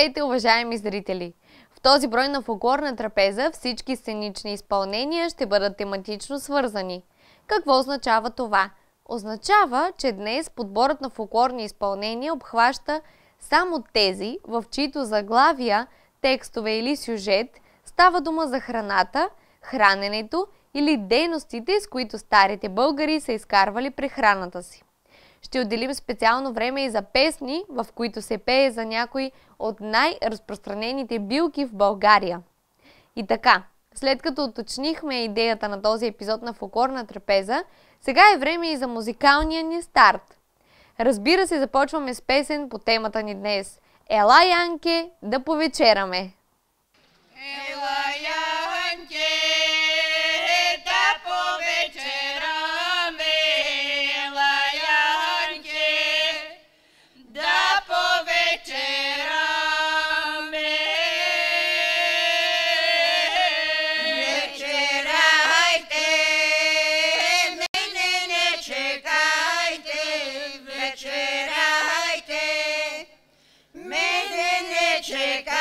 Здравейте, уважаеми зрители! В този брой на Фолклорна трапеза всички сценични изпълнения ще бъдат тематично свързани. Какво означава това? Означава, че днес подборът на фолклорни изпълнения обхваща само тези, в чието заглавия, текстове или сюжет става дума за храната, храненето или дейностите, с които старите българи са изкарвали прехраната си. Ще отделим специално време и за песни, в които се пее за някои от най-разпространените билки в България. И така, след като уточнихме идеята на този епизод на Фолклорна трапеза, сега е време и за музикалния ни старт. Разбира се, започваме с песен по темата ни днес. Ела, Янке, да повечераме! Ела, Янке, да повечераме, ела, Янке, да повечераме. Вечерайте, мене не чекайте, вечерайте, мене не чекайте.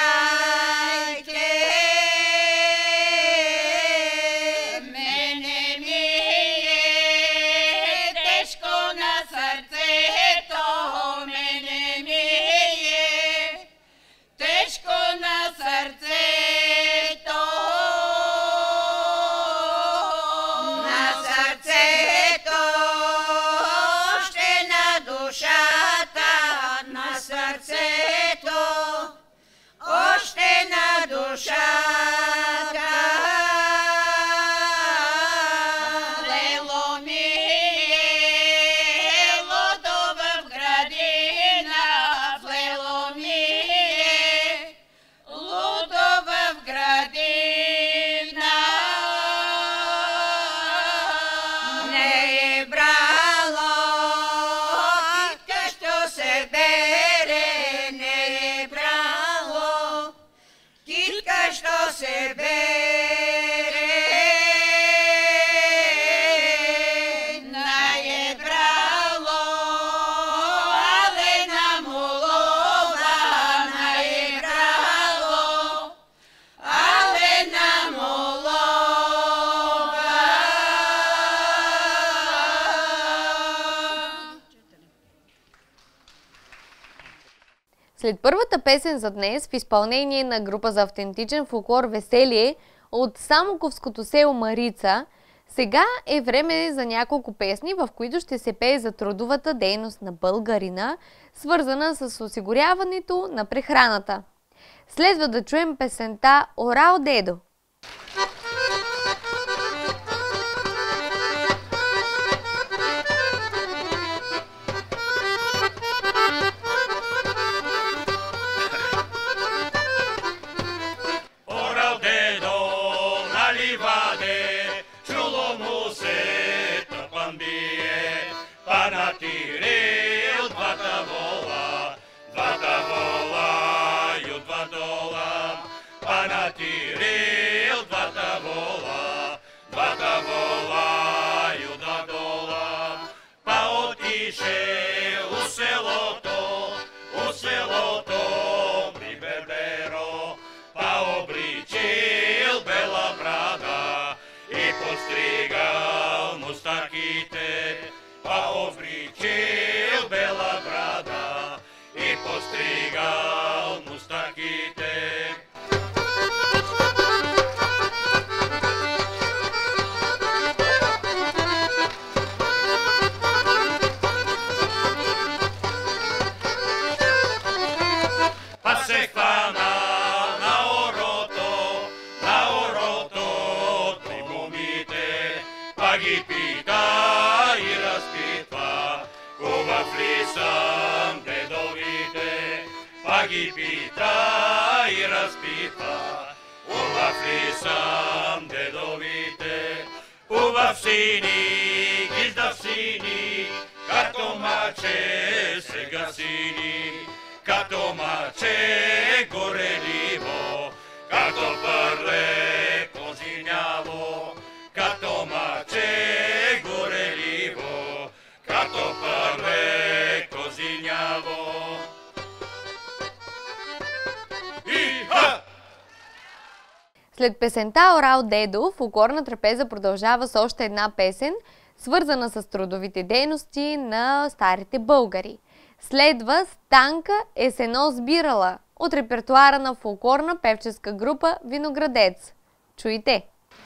След първата песен за днес в изпълнение на група за автентичен фолклор Веселие от Самоковското село Марица, сега е време за няколко песни, в които ще се пее за трудовата дейност на българина, свързана с осигуряването на прехраната. Следва да чуем песента "Орал дедо". Ги пита и разпитва, убав ли съм дедовите, убав сини, гиждав сини, като маче сега сини, като маче гореливо, като пърле козиняво, като маче гореливо, като пърле козиняво. След песента Орал Дедо, фолклорна трапеза продължава с още една песен, свързана с трудовите дейности на старите българи. Следва Станка е сено сбирала от репертуара на фолклорна певческа група Виноградец. Чуйте!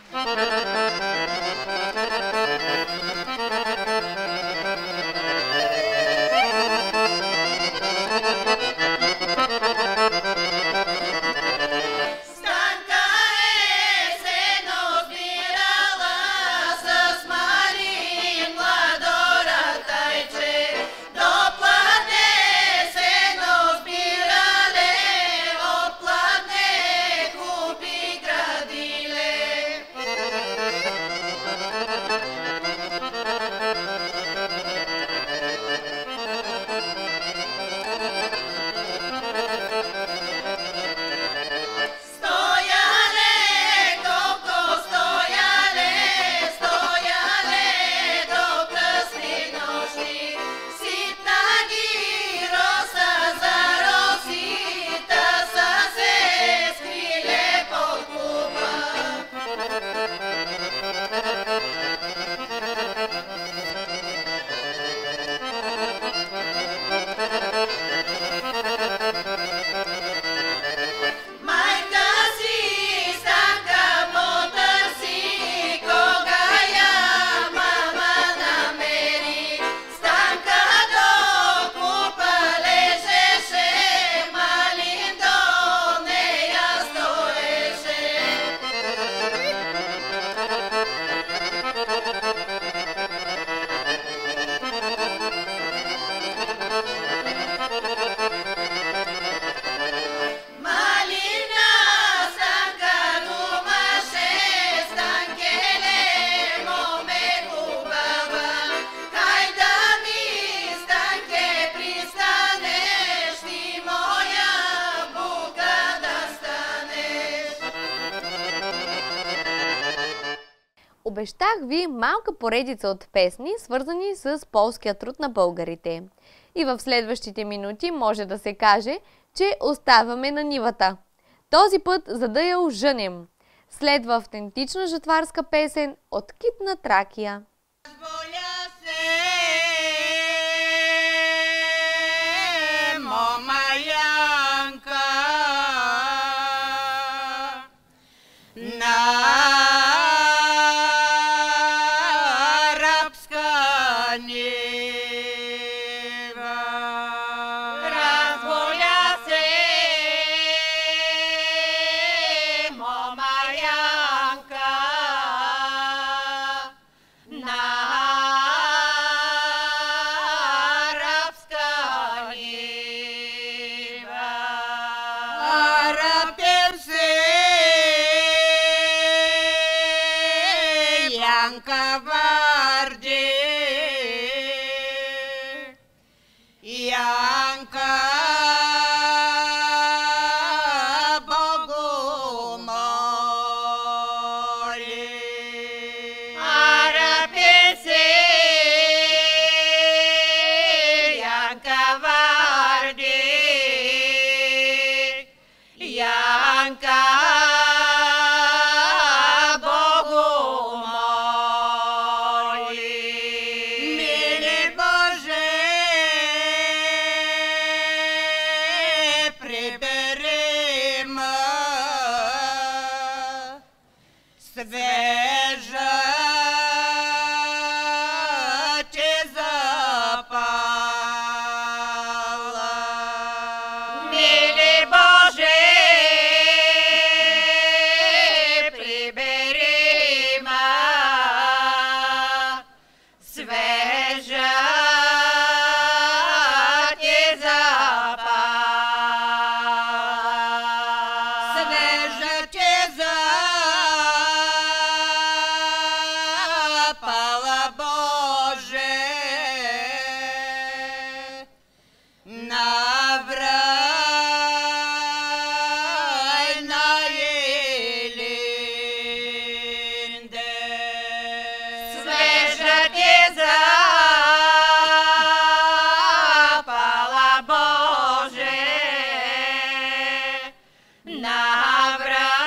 Обещах ви малка поредица от песни, свързани с полския труд на българите. И в следващите минути може да се каже, че оставаме на нивата. Този път, за да я ожънем. Следва автентична жатварска песен от Китна Тракия. Навра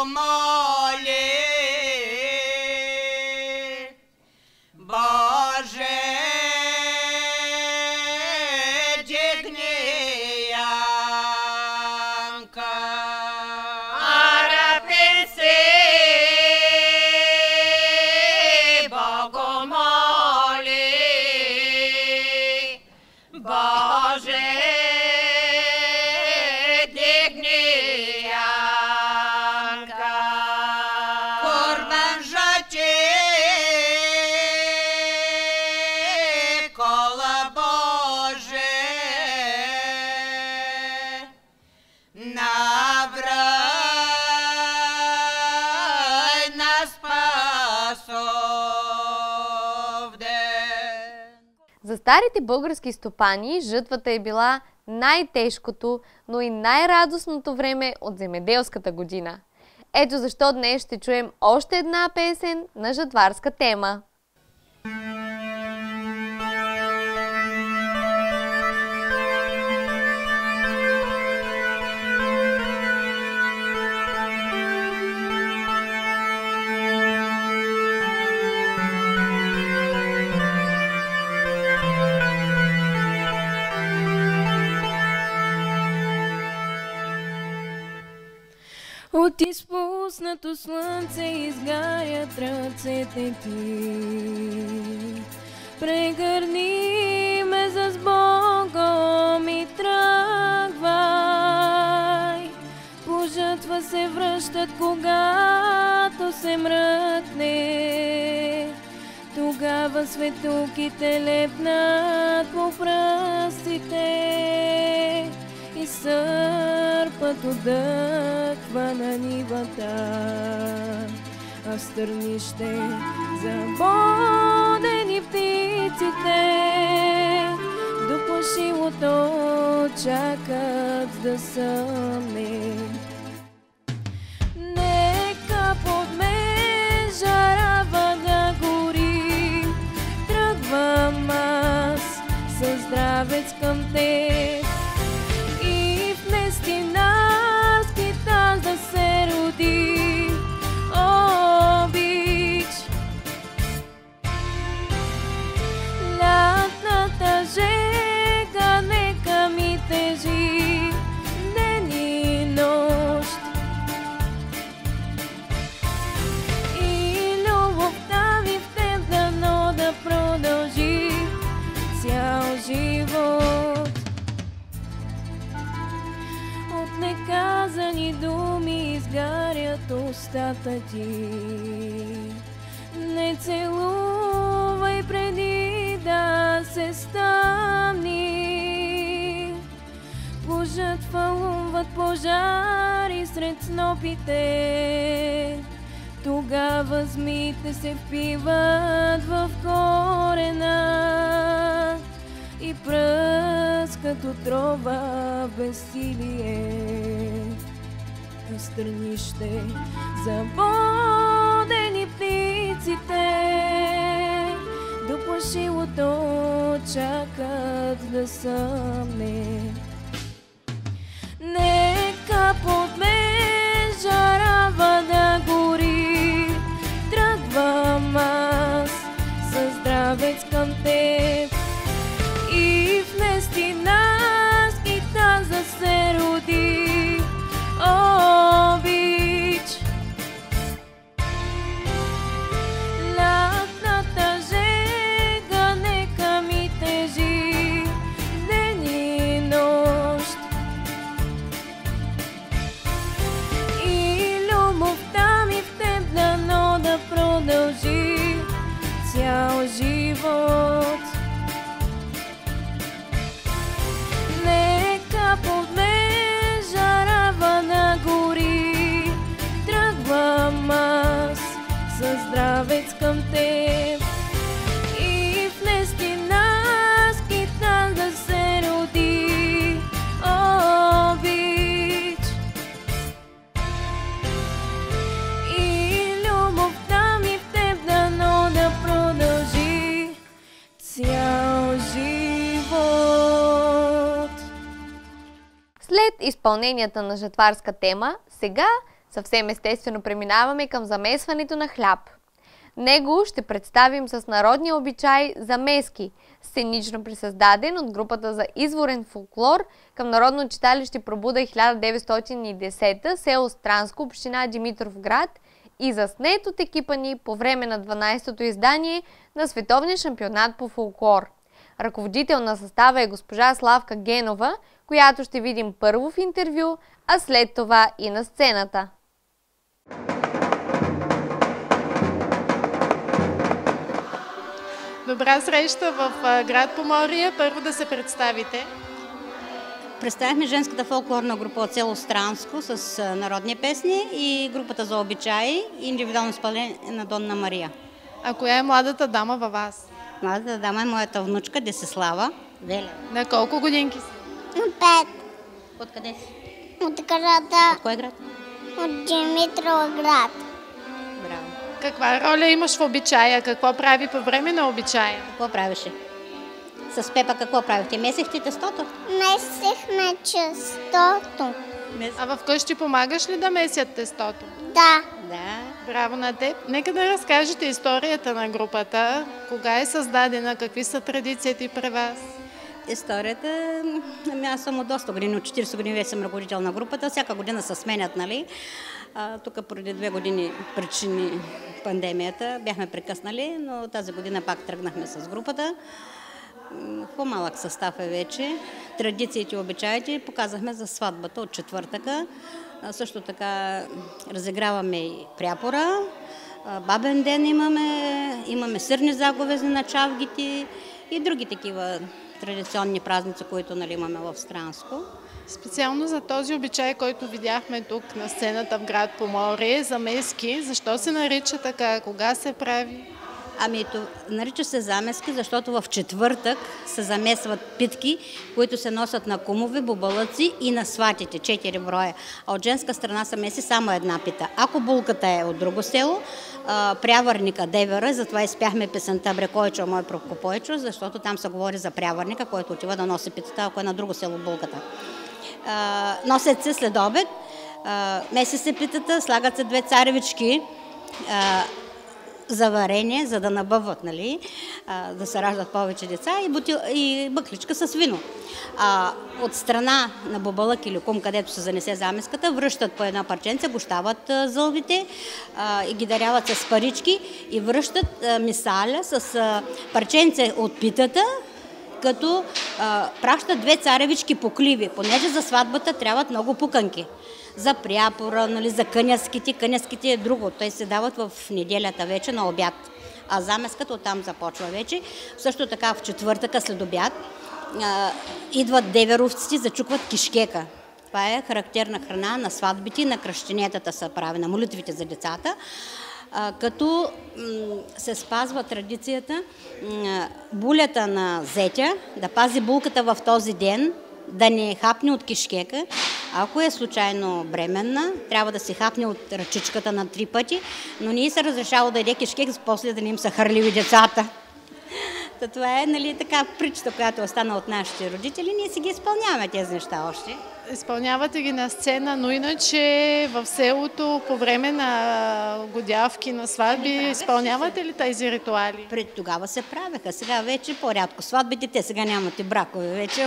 моли, Боже, дигни Янка. Арапинси, Богу моли, Боже, дигни Янка. Курбан жати, кола Боже, наврай на Спасовден. За старите български стопани жътвата е била най-тежкото, но и най-радостното време от земеделската година. Ето защо днес ще чуем още една песен на жатварска тема. От изпуснато слънце изгарят ръцете ти. Прегърни ме с Богом и тръгвай. По жътва се връщат, когато се мръкне. Тогава светулките лепнат по пръстите и сърпът отдъхва на нивата, а в стърнище забодени птиците до плашилото чакат да съмне. Нека под мен жарава да гори, тръгвам аз със здравец към теб. Истинарски таз да се роди обич. Лятната жега нека ми тежи ден и нощ. И любовта ми в теб дано да продължи цял живот. От неказани думи изгарят устата ти. Не целувай преди да се стъмни. По жътва лумват пожари сред снопите. Тогава змиите се впиват в корена и пръскат отрова безсилие. На стърнище забодени птиците до плашилото чакат да съмне. Нека под мен жарава да гори, тръгвам аз със здравец към теб. И в нестинарски таз да се роди обич. Лятната жега нека ми тежи ден и нощ. И любовта ми в теб дано да продължи цял живот. Нека под мен жарава да гори, тръгвам аз със здравец към теб. И в нестинарски таз да се роди обич. И любовта ми в теб дано да продължи цял живот. След изпълненията на жатварска тема, сега Съвсем естествено преминаваме към замесването на хляб. Него ще представим с народния обичай замески, сценично присъздаден от групата за изворен фолклор към Народно читалище Пробуда 1910, село Странско, община Димитровград, и заснет от екипа ни по време на 12-то издание на Световния шампионат по фолклор. Ръководител на състава е госпожа Славка Генова, която ще видим първо в интервю, а след това и на сцената. Добра среща в град Поморие. Първо да се представите. Представихме женската фолклорна група от село Странско с народни песни и групата за обичаи и индивидуално изпълнение на Донна Мария. А коя е младата дама във вас? Младата дама е моята внучка Десислава Веля. На колко годинки си? 5. Откъде си? От града. От кой град? От Димитровград. Браво. Каква роля имаш в обичая? Какво прави по време на обичая? Какво правеше? С Пепа какво правихте? Месехте тестото? Месихме честото. А вкъщи помагаш ли да месят тестото? Да. Да. Браво на теб! Нека да разкажете историята на групата. Кога е създадена? Какви са традициите при вас? Историята, аз съм от доста години, от 40 години вече съм ръководител на групата. Всяка година се сменят, нали? Тук преди 2 години причини пандемията бяхме прекъснали, но тази година пак тръгнахме с групата. По-малък състав е вече. Традициите и обичаите показахме за сватбата от четвъртъка. Също така разиграваме и пряпора. Бабен ден имаме сирни заговези на чавгите и други такива традиционни празници, които имаме в Странско. Специално за този обичай, който видяхме тук на сцената в град Поморие, замески, защо се нарича така? Кога се прави? Нарича се замески, защото в четвъртък се замесват питки, които се носят на кумове, бубалъци и на сватите, 4 броя. А от женска страна се меси само една пита. Ако булката е от друго село, прявърника девера, затова изпяхме песента Брекойчо, мой Прокопойчо, защото там се говори за прявърника, който отива да носи питата, ако е на друго село булката. Носят се след обед, меси се питата, слагат се 2 царевички, за варение, за да набъват, да се раждат повече деца и бъкличка с вино. От страна на бубалък или кум, където се занесе замеската, връщат по една парченце, гощават зълбите и ги даряват с парички и връщат мисаля с парченце от питата, като пращат 2 царевички покливи, понеже за сватбата трябват много пуканки. За пряпора, за къняските. Къняските е друго. Те се дават в неделята вече на обяд. А замеската оттам започва вече. Също така в четвъртъка след обяд идват деверовците, зачукват кишкека. Това е характерна храна на сватбите, на кръщенетата се прави, на молитвите за децата. Като се спазва традицията булята на зетя да пази булката в този ден, да не хапне от кишкека. Ако е случайно бременна, трябва да се хапне от ръчичката на 3 пъти, но ние се разрешава да яде кишкек, после да не им са хърливи децата. Това е така притчата, която остана от нашите родители. Ние си ги изпълняваме тези неща още. Изпълнявате ги на сцена, но иначе в селото по време на годявки, на сватби, изпълнявате ли тези ритуали? Пред тогава се правеха, сега вече по-рядко. Сватбите, те сега нямат и бракове вече,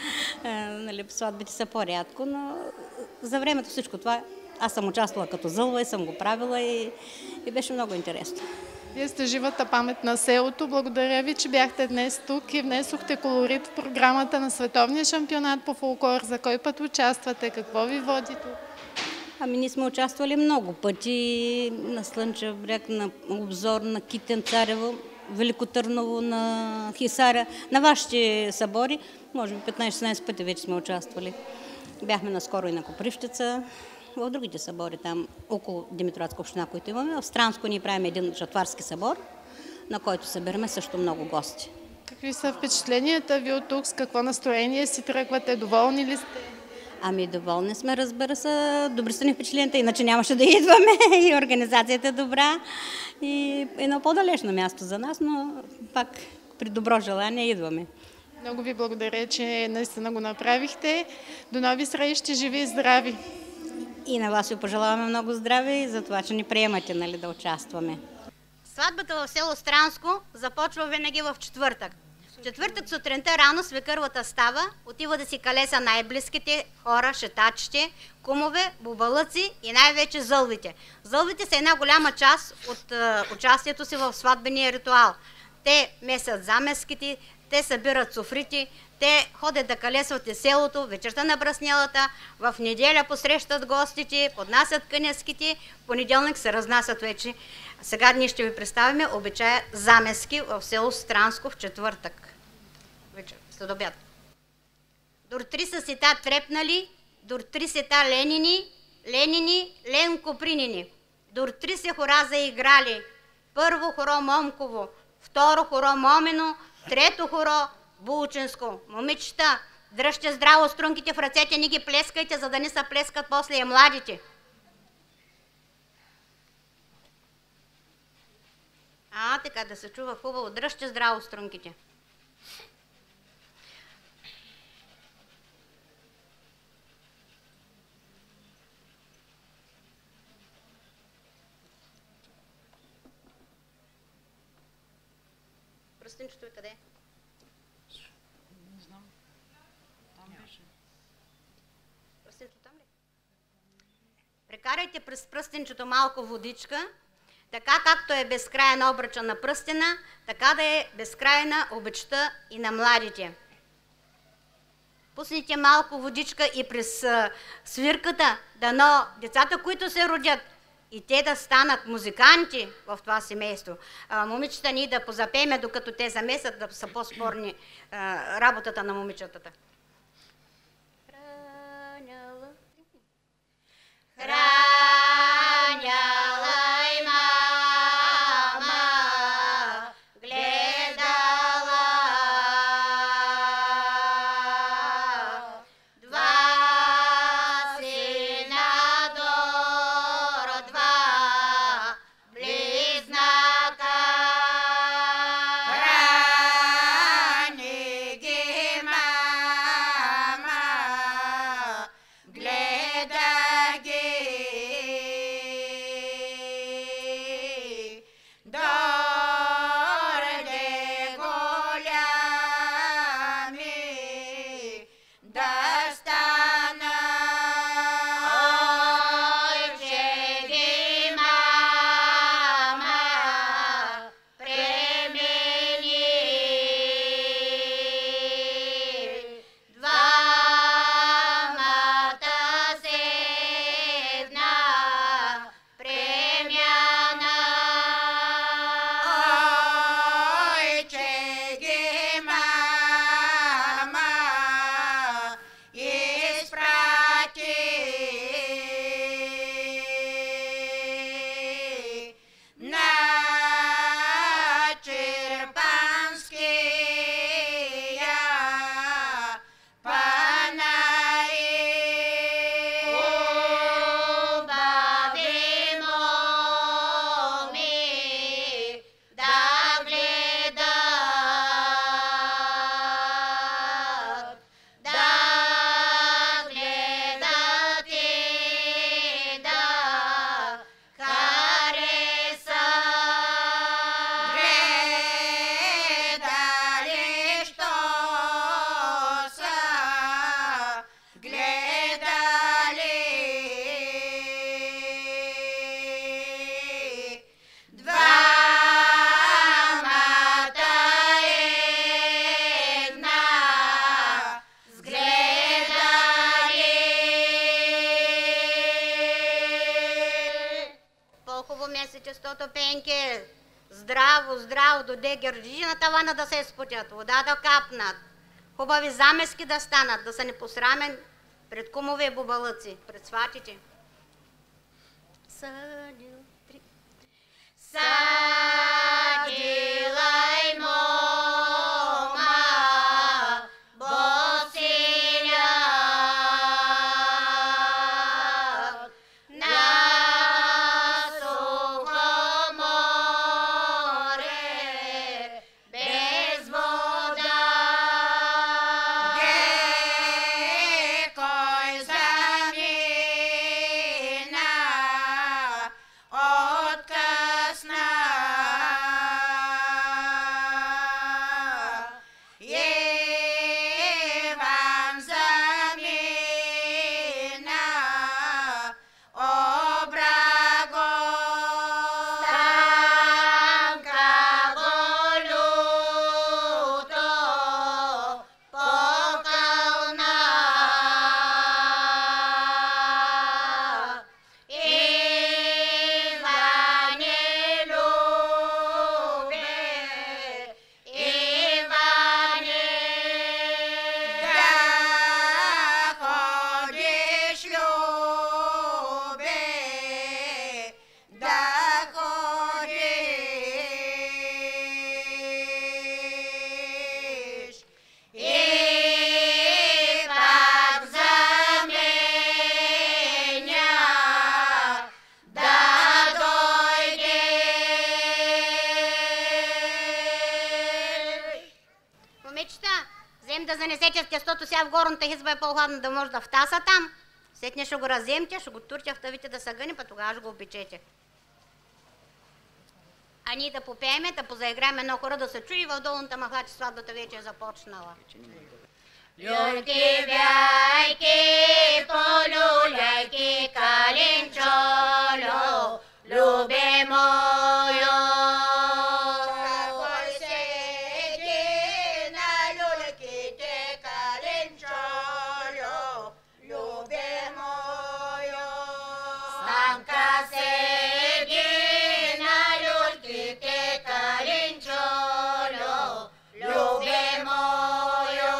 сватбите са по-рядко, но за времето всичко това аз съм участвала като зълва и съм го правила и беше много интересно. Вие сте живата памет на селото. Благодаря ви, че бяхте днес тук и внесохте колорит в програмата на Световния шампионат по фолклор. За кой път участвате? Какво ви води тук? Ние сме участвали много пъти на Слънчев бряг, на Обзор, на Китен, Царево, Велико Търново, на Хисаря. На вашите събори, може би 15-16 пъти вече сме участвали. Бяхме наскоро и на Копривщица. В другите събори там, около Димитровградска община, които имаме. В Странско ние правим един жатварски събор, на който събираме също много гости. Какви са впечатленията ви от тук? С какво настроение си тръгвате? Доволни ли сте? Доволни сме, разбира се. Добри са ни впечатленията, иначе нямаше да идваме. И организацията е добра. И едно по-далечно място за нас, но пак при добро желание идваме. Много ви благодаря, че наистина го направихте. До нови срещи, живи и здрави! И на вас ви пожелаваме много здраве и за това, че ни приемате, нали, да участваме. Сватбата в село Странско започва винаги в четвъртък. В четвъртък сутринта рано свекървата става, отива да си калеса най-близките хора, шетачите, кумове, бубалъци и най-вече зълвите. Зълвите са една голяма част от участието си в сватбения ритуал. Те месят замеските, те събират софрити, те ходят да калесват из селото вечерта на Бръснелата, в неделя посрещат гостите, поднасят кънеските, в понеделник се разнасят вече. Сега ние ще ви представим обичая замески в село Странско в четвъртък. Вечер, след обяд. Дор три са сета трепнали, дор три сета ленини, лен копринини. Дор три се хора заиграли. Първо хоро Момково, второ хоро Момино, трето хоро Булчинско. Момичета, дръжте здраво струнките в ръцете, не ги плескайте, за да не се плескат после и младите. Така да се чува хубаво. Дръжте здраво струнките. Пръстенчето е къде? Не знам. Там беше. Пръстенчето там ли? Прекарайте през пръстенчето малко водичка, така както е безкрайен обръча на пръстена, така да е безкрайна обичта и на младите. Пуснете малко водичка и през свирката, дано децата, които се родят, и те да станат музиканти в това семейство. Момичета ние да позапеме, докато те замесят, да са по-спорни работата на момичетата. Пенке, здраво, здраво, доде гърджи на тавана да се спотят, вода да капнат, хубави замески да станат, да са непосрамен пред кумове и бубалъци, пред сватите. Садилай мома, босиня, на сухо море, без вода. Кой замина занесете тестото сега в горната изба, е по-хладно да може да втаса там. Сетне ще го раземте, ще го турте в тавите да се гъне, па тогава ще го опечете. А ние да попееме, да позаиграем едно хора да се чуи в долната махла, че сватбата вече е започнала. Люльки, бяйки, полюляйки, калинчолю, любе мою. Кой седи на люльките, калинчолю, любе мою. Станка седи на люльките, калинчолю, любе мою.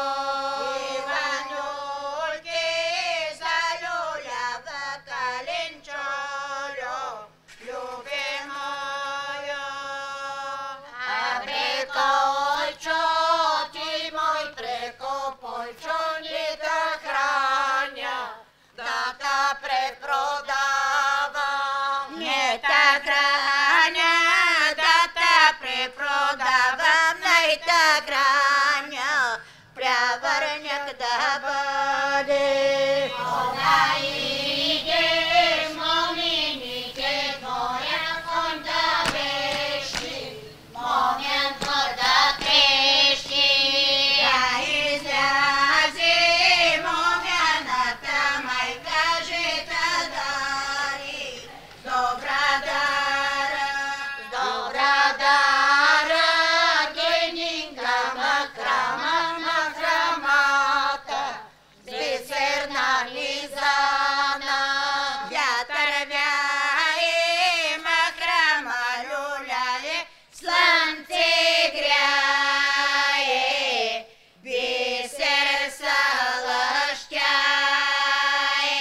Иванюльки залюлява, калинчолю, любе мою. Преколчо, ти мой прекопольчо, ни да храня, да та препродавам. Не та храня, да та препродавам, най та храня, прявърняк да бъде. Она иде, момините твоя конь да вещи, момент да крещи. Да излязи момяната майка, жета дари, добра дара, генинга махрама, махрамата, бисерна лизана. Вятър вяе, махрама люляе, слънце гряе, бисер се лъщяе.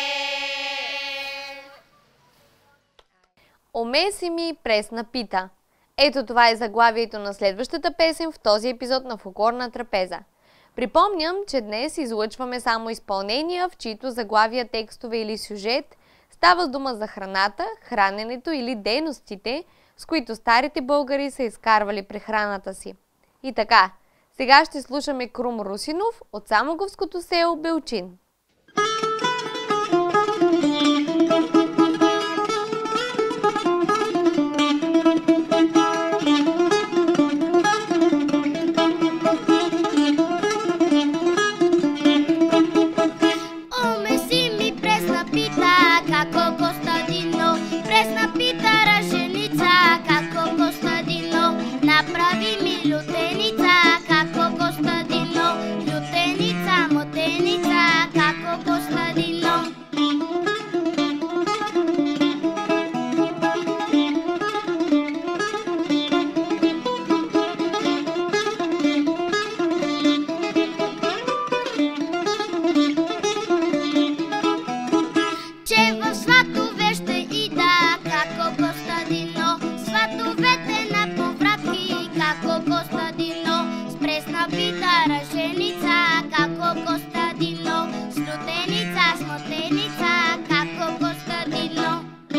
Омеси ми пресна пита. Ето това е заглавието на следващата песен в този епизод на Фолклорна трапеза. Припомням, че днес излъчваме само изпълнения, в чието заглавия, текстове или сюжет става дума за храната, храненето или дейностите, с които старите българи са изкарвали прехраната си. И така, сега ще слушаме Крум Русинов от самоговското село Белчин. Омеси ми пресна пита, како Костадино, пресна пита рашеница, како Костадино, направи ми лютеница, како Костадино, лютеница, мотеница, како Костадино. Че в сватове ще ида, како Костадино, сватовете на повратки, како Костадино, с пресна пита рашеница, како Костадино, с лютеница, с мотеница, како Костадино.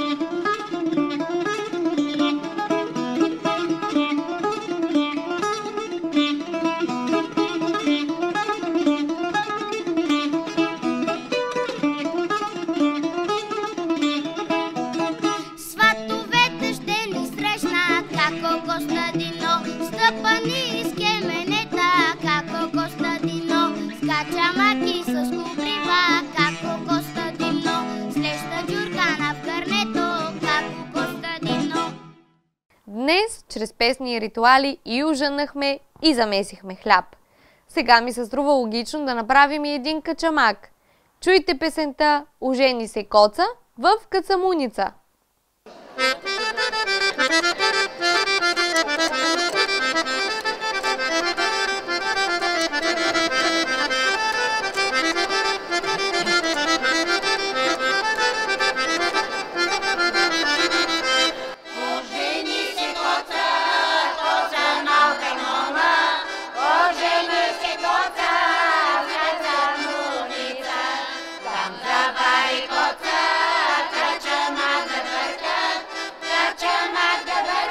Сватовете ще ни срещнат, како Костадино, стъпани из кеменета, како Костадино, скача маки с кубрива, како Костадино, слеща джуркана в гърнето, како Костадино. Днес, чрез песни и ритуали, и ужънахме, и замесихме хляб. Сега ми се струва логично да направим и един качамак. Чуйте песента "Ожени се коца" в Кацамуница. Ожени се коца, коца малка мома, ожени се коца, Кацамуница. Там забави коца, качамак да бърка, качамак да бърка.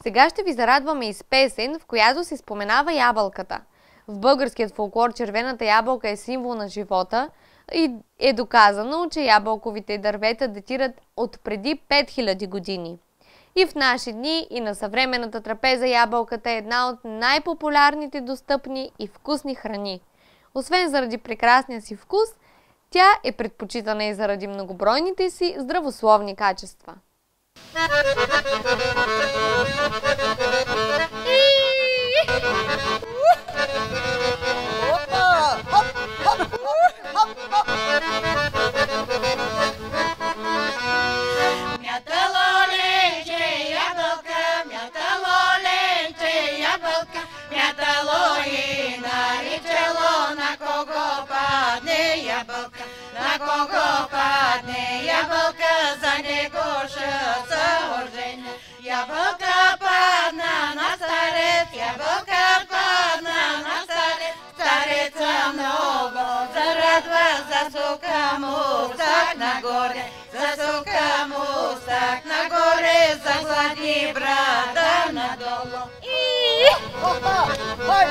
Сега ще ви зарадваме и с песен, в която се споменава ябълката. В българският фолклор червената ябълка е символ на живота и е доказано, че ябълковите дървета датират от преди 5000 години. И в наши дни и на съвременната трапеза ябълката е една от най-популярните достъпни и вкусни храни. Освен заради прекрасния си вкус, тя е предпочитана и заради многобройните си здравословни качества. На кого падне ябълка, за него ще се оженя. Ябълка падна на старец, ябълка падна на старец. Стареца много зарадва, засука мустак нагоре, засука мустак нагоре, заглади брада надолу. Опа! Хой!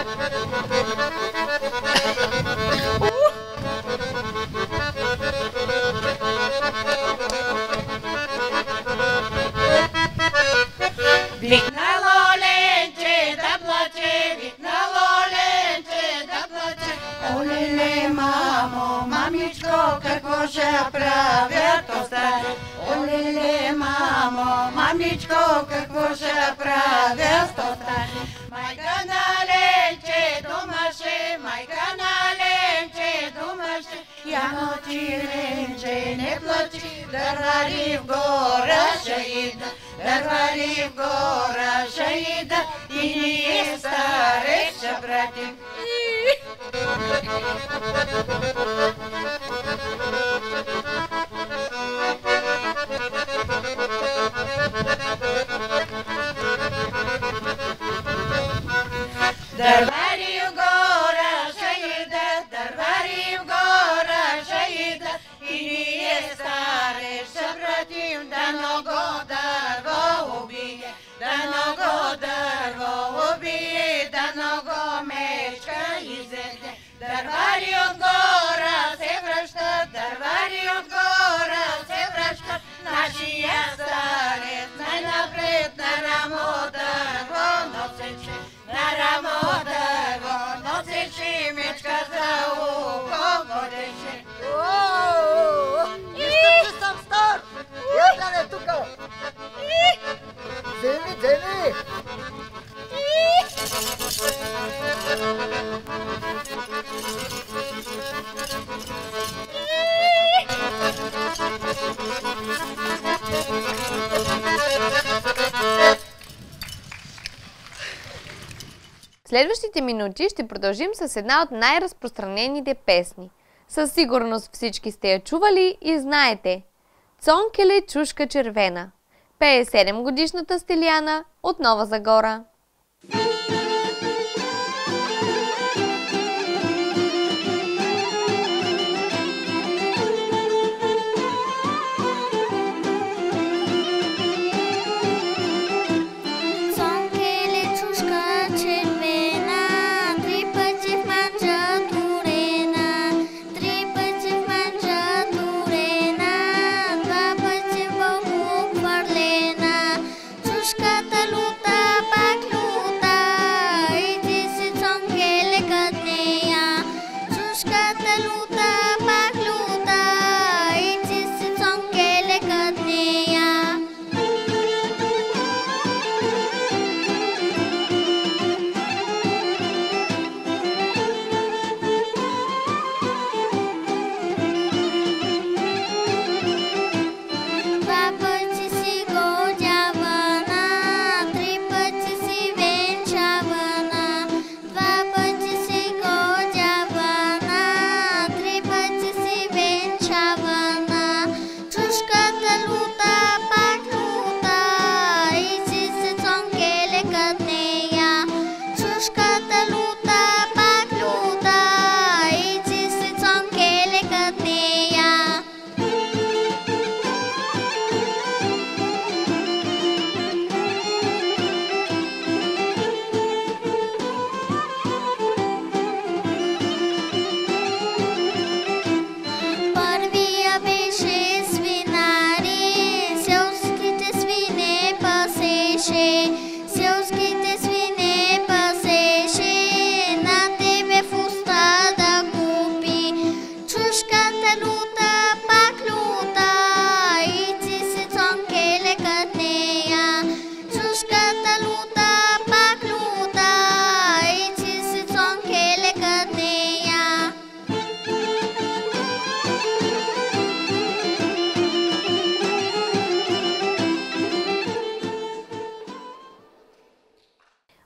Викнало ленче да плаче, викнало ленче да плаче. Олеле, мамо, мамичко, какво ще правят остарец? Олеле, мамо, мамичко, какво ще правят остарец? Майка на ленче домаше, майка на ленче домаше. Яно ти ленче не плачи, дървари в гора шаида, дървари в гора шаида, и ние старец ще пратим. Дървари в гора шаида, дървари в гора шаида, и ние старец ще пратим, да много дърво убие, да много дърво убие, да много мечка изеде. Дървари от гора се връщат, дървари от гора се връщат, нашия старец най-напред на рамо дърво носече, на рамо дърво носече, мечка за ухо водеше. Мисля, че съм стар! Я гледай тука! Вземи, вземи! Следващите минути ще продължим с една от най-разпространените песни. Със сигурност всички сте я чували и знаете. Цонкеле чушка червена. Пее 7-годишната Стиляна от Нова Загора. Чушката люта пак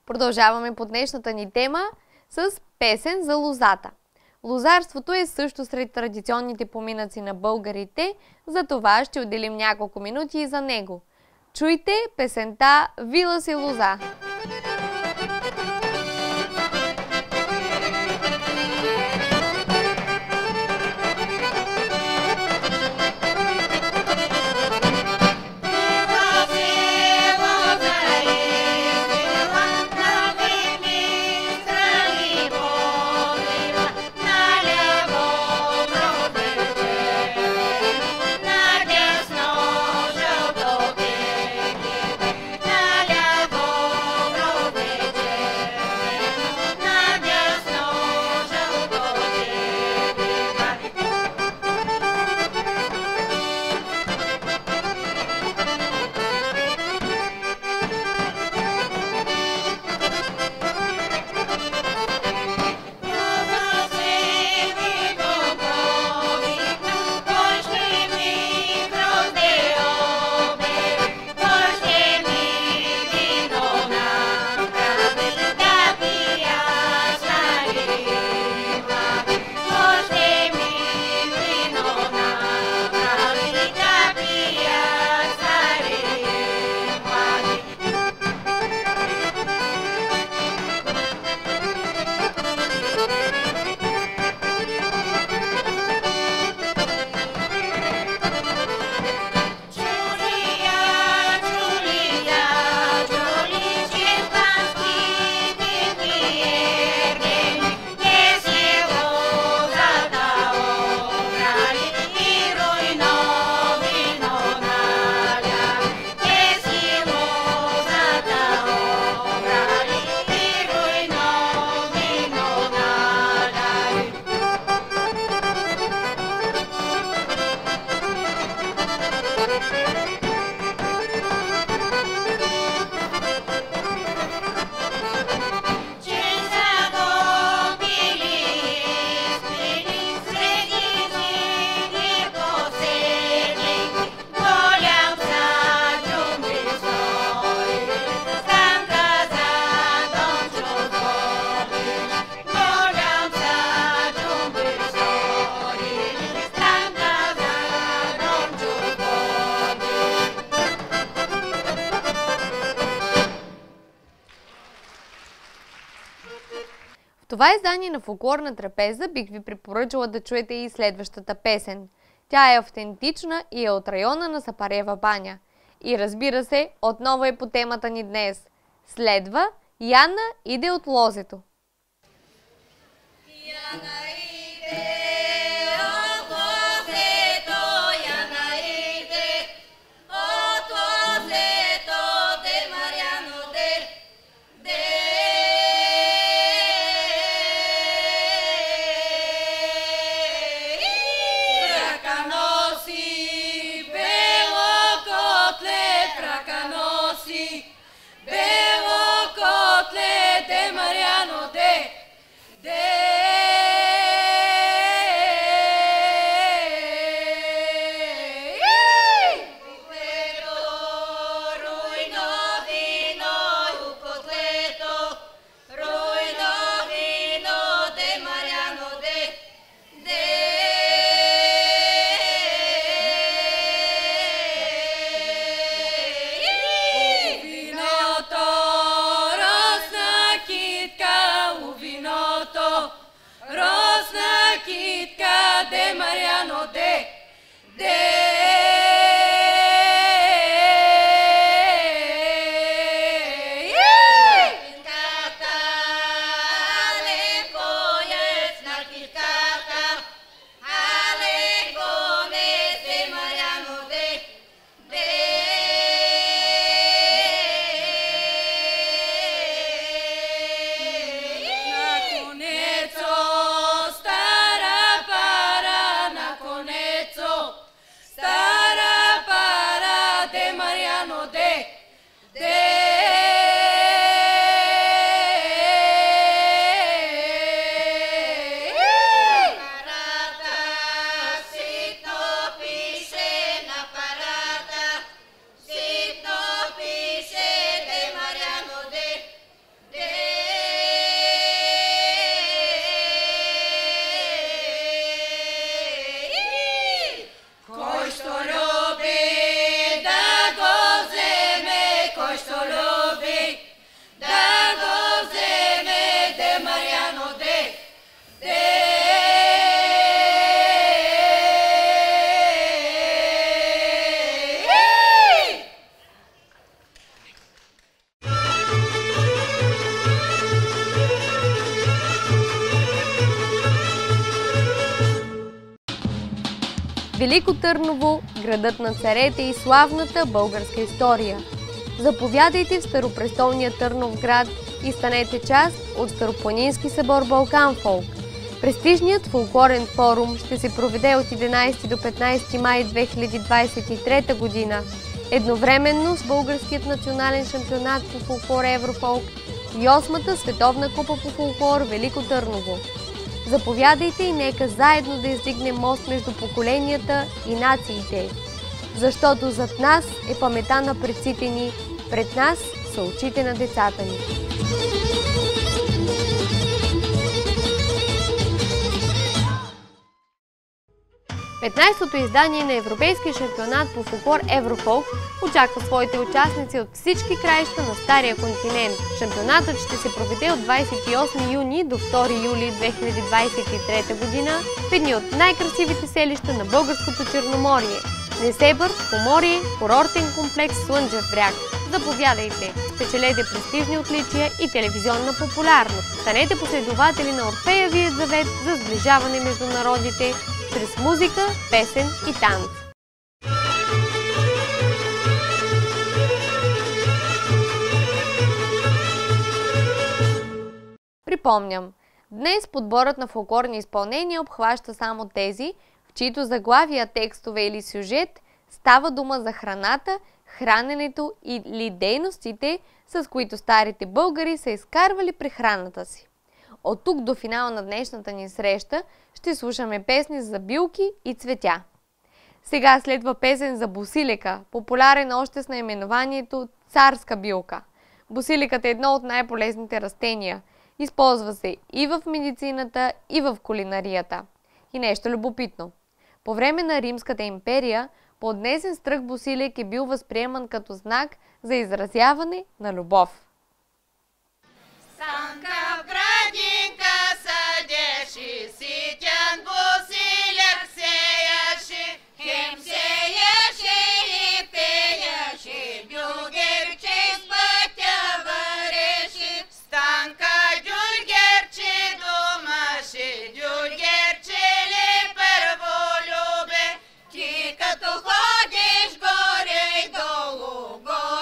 Продължаваме по днешната ни тема с песен за лозата. Лозарството е също сред традиционните поминъци на българите, за това ще отделим няколко минути и за него. Чуйте песента «Вила си лоза». В това издание на Фолклорна трапеза бих ви препоръчала да чуете и следващата песен. Тя е автентична и е от района на Сапарева баня. И разбира се, отново е по темата ни днес. Следва Яна иде от лозето. Яна иде от лозето, Яна иде от лозето, де Мариано, де. Прака носи, бело котле, прака носи, бело котле, де Мариано, де. Велико Търново, градът на царете и славната българска история. Заповядайте в Старопрестолния Търновград и станете част от Старопланински събор Балкан Фолк. Престижният фолклорен форум ще се проведе от 11 до 15 май 2023 година, едновременно с Българският национален шампионат по фолклор Еврофолк и 8-та световна купа по фолклор Велико Търново. Заповядайте и нека заедно да издигнем мост между поколенията и нациите. Защото зад нас е памета на предците ни, пред нас са очите на децата ни. 15-то издание на Европейския шампионат по фолклор Еврофолк очаква своите участници от всички краища на Стария континент. Шампионатът ще се проведе от 28 юни до 2 юли 2023 година в едни от най-красивите селища на българското Черноморие – Несебър, Поморие, курортен комплекс Слънчев бряг. Заповядайте! Спечелете престижни отличия и телевизионна популярност. Станете последователи на Орфеевият завет за сближаване между народите чрез музика, песен и танц. Припомням, днес подборът на фолклорни изпълнения обхваща само тези, в чието заглавия, текстове или сюжет става дума за храната, храненето или дейностите, с които старите българи са изкарвали прехраната си. От тук до финала на днешната ни среща ще слушаме песни за билки и цветя. Сега следва песен за босилека, популярен още с наименованието царска билка. Босилекът е едно от най-полезните растения. Използва се и в медицината, и в кулинарията. И нещо любопитно. По време на Римската империя поднесен стръх босилек е бил възприеман като знак за изразяване на любов. Станка в градинка съдеши, ситян босиляк сеяши, хем сеяши и пеяши, бюлгерче с пътя вареши. Станка дюлгерче домаши, дюлгерче ли първо любе, ти като ходиш горе и долу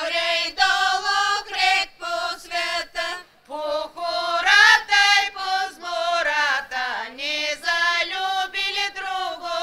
крек по света. По хората и по змората не залюбили друго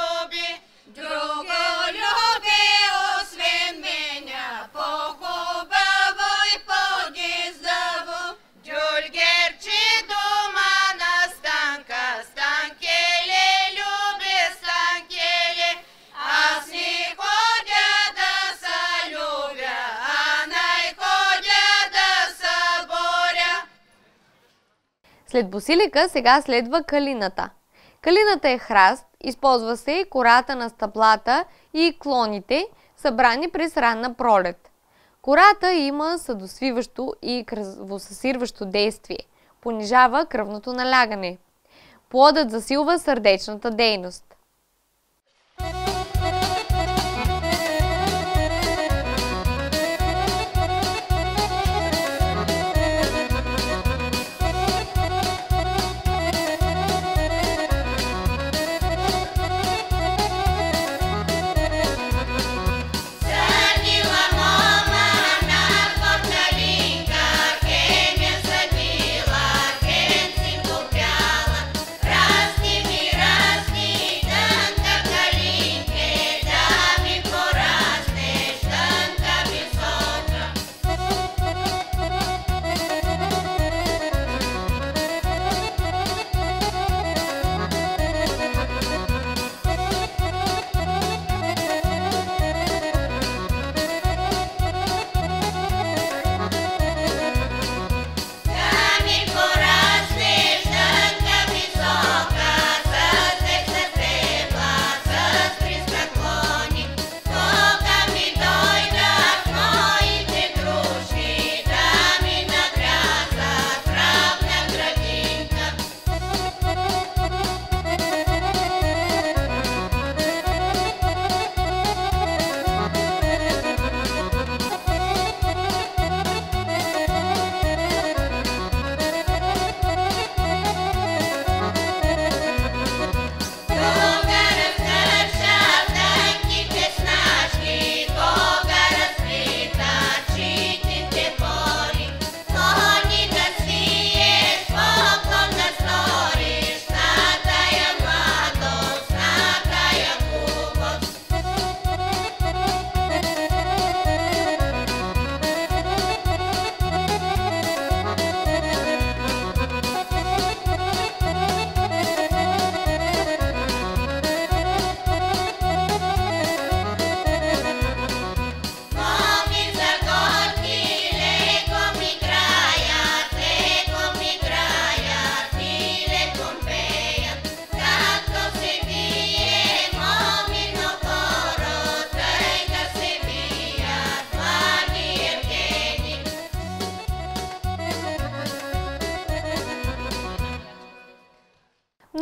люби, освен меня, по-хубаво и по-гиздаво. Дюлгерче дома на Станка, Станкеле люби, Станкеле. Аз не ходя да се любя, а най-ходя да се боря. След босилека сега следва калината. Калината е храст, използва се и кората на стъблата и клоните, събрани през ранна пролет. Кората има съдосвиващо и кръвосъсирващо действие, понижава кръвното налягане. Плодът засилва сърдечната дейност. Садила мама на порталинка, хем я садила, хем си купяла, разни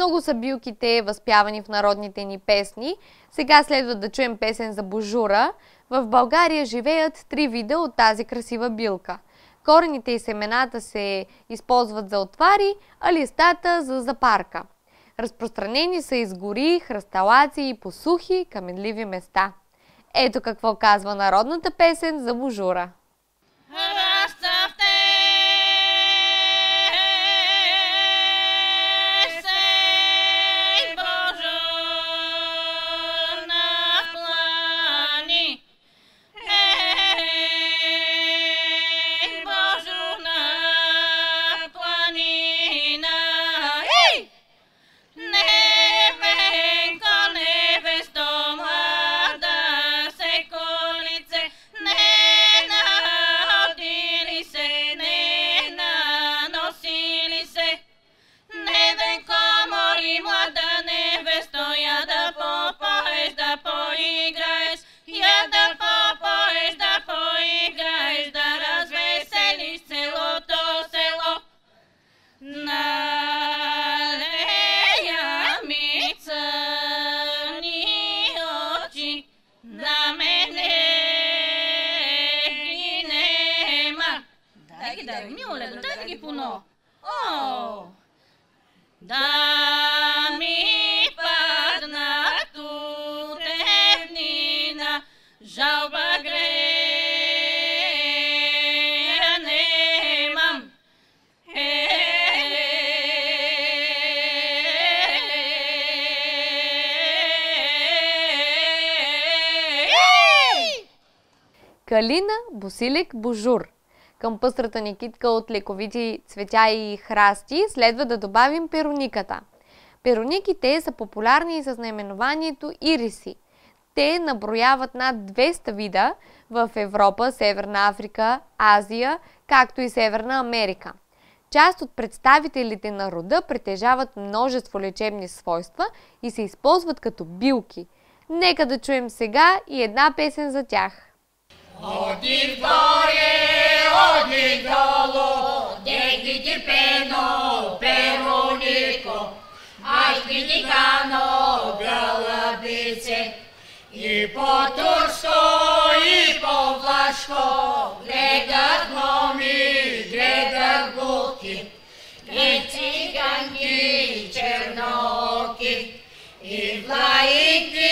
Много са билките, възпявани в народните ни песни. Сега следва да чуем песен за божура. В България живеят 3 вида от тази красива билка. Корените и семената се използват за отвари, а листата за запарка. Разпространени са из гори, хръсталаци и по сухи, каменливи места. Ето какво казва народната песен за божура. Да ми падна тутевнина, жалба грея немам. Калина, босилек, божур. Към пъстрата ни китка от лековити цветя и храсти следва да добавим перуниката. Перуниките са популярни с наименованието ириси. Те наброяват над 200 вида в Европа, Северна Африка, Азия, както и Северна Америка. Част от представителите на рода притежават множество лечебни свойства и се използват като билки. Нека да чуем сега и една песен за тях. Оди горе, оди долу, де види пено, перунико, ай види кано, гълъбице, и по-турско, и по-влашко, гледат моми, гледат булки, и циганки, черноки, и влаики,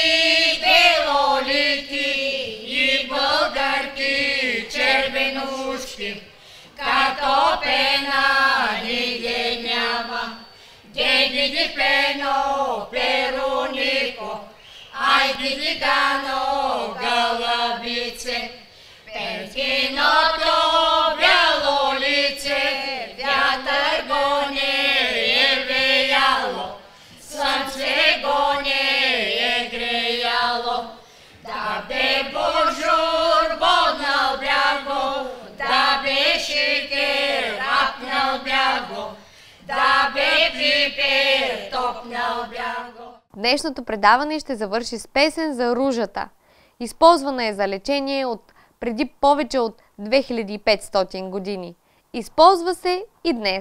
белолики, и българки, червенушки, като пена нигде няма. Де види пено, перунико, ай види гано, гълъбице, перкиното бяло лице, вятър го не е веяло, слънце го не е греяло. Да бе божур боднал бяго, да бе шикер апнал бяго, да бе пипер топнал бяго. Днешното предаване ще завърши с песен за ружата. Използвана е за лечение от преди повече от 2500 години. Използва се и днес.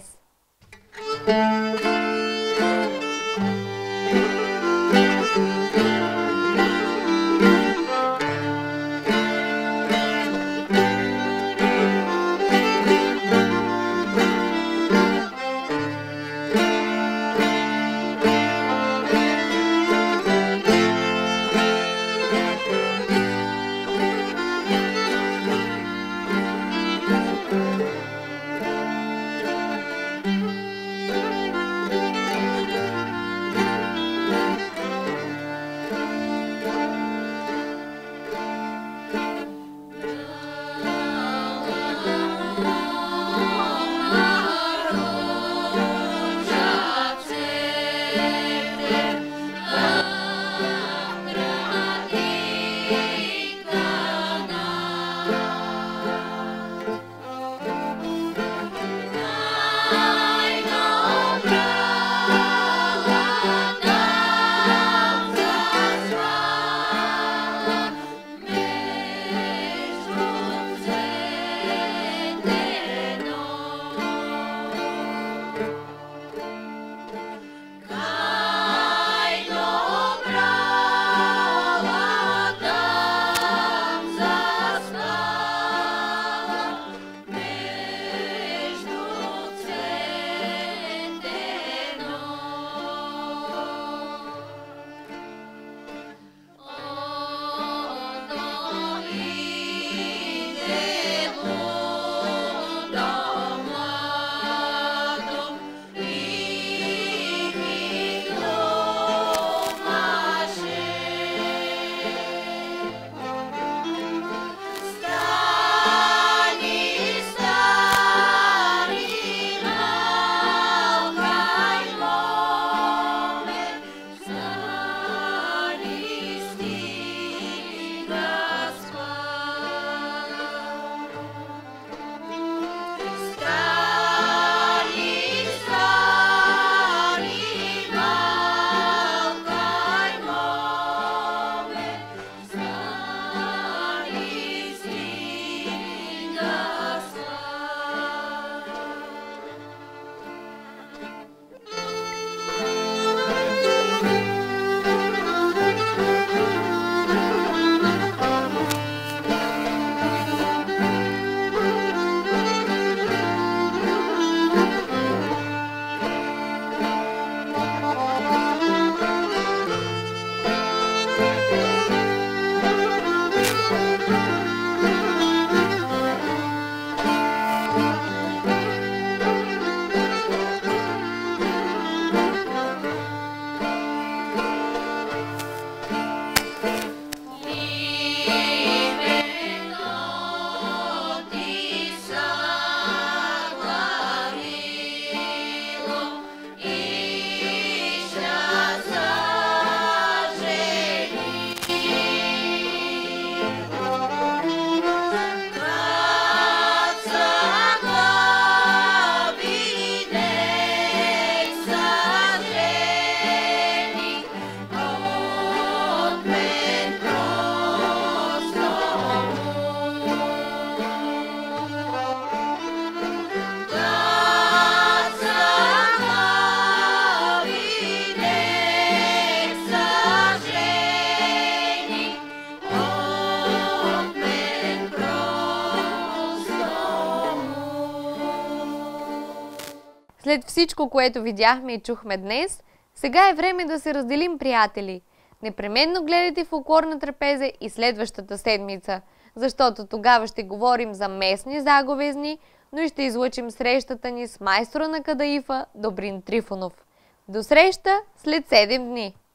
След всичко, което видяхме и чухме днес, сега е време да се разделим, приятели. Непременно гледайте Фолклорна трапеза и следващата седмица, защото тогава ще говорим за местни заговезни, но и ще излъчим срещата ни с майстора на кадаифа Добрин Трифонов. До среща след 7 дни!